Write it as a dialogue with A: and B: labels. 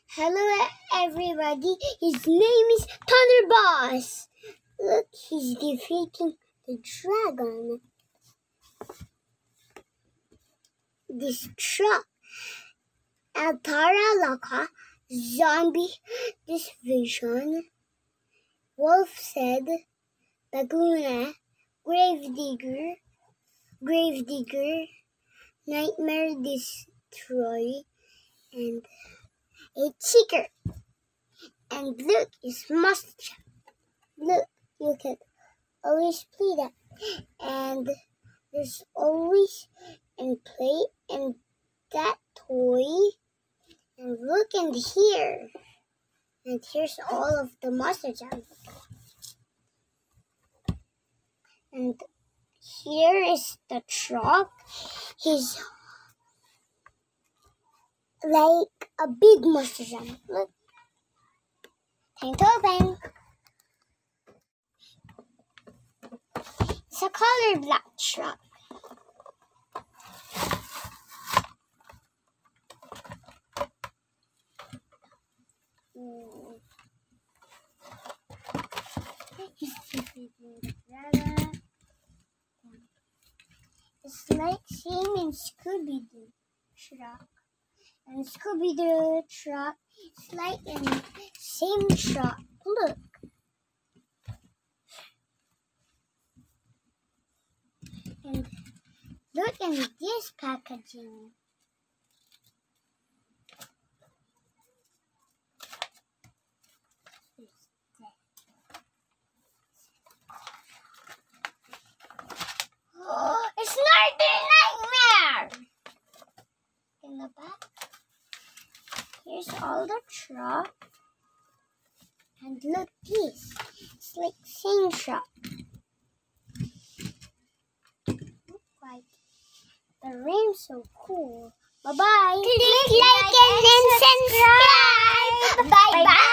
A: Hello everybody, his name is Thunderboss. Look, he's defeating the dragon. This truck, Altara Laka, zombie, this vision, wolf said, Laguna, gravedigger, nightmare destroy, and a seeker. And look, his mustache. Look, you can always play that. And there's always and play and that toy. And look in here. And here's all of the Monster Jam. And here is the truck. He's like a big Monster Jam. Look. Time to open. It's a color black truck. It's like same in Scooby-Doo truck. And Scooby-Doo truck is like in same truck. Look. And look at this packaging. Oh, it's not the nightmare! In the back, here's all the truck. And look this. It's like same truck. Like the rim's so cool. Bye bye. Click like and subscribe. Bye bye.